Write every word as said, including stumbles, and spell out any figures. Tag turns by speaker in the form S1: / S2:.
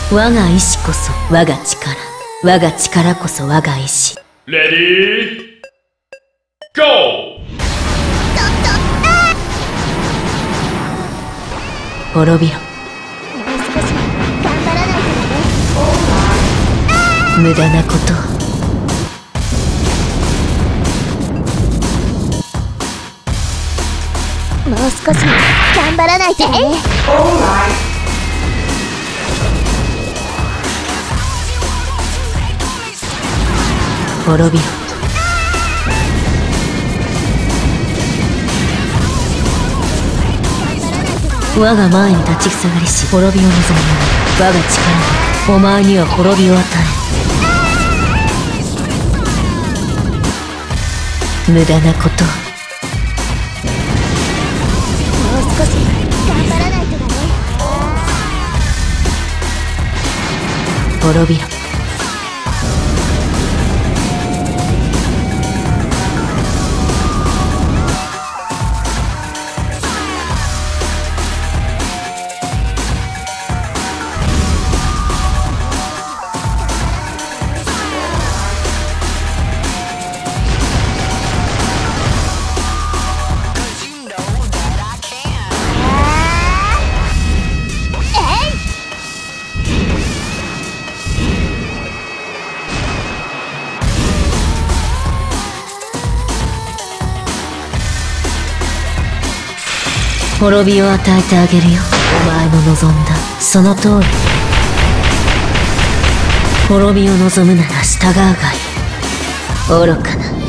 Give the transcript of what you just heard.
S1: 我が意志こそ我が力、我が力こそ我が意志。
S2: レディーゴー。
S1: 滅びろ。
S3: もう少し頑張らないとね。
S1: 無駄なことを。
S3: もう少し頑張らないとね。
S1: 滅びろ。我が前に立ちふさがりし滅びを望む者、我が力がお前には滅びを与え。無駄なことを。
S3: もう少し頑張らないとだね。
S1: 滅びろ。滅びを与えてあげるよ。お前の望んだその通り。滅びを望むなら従うがいい。愚かな。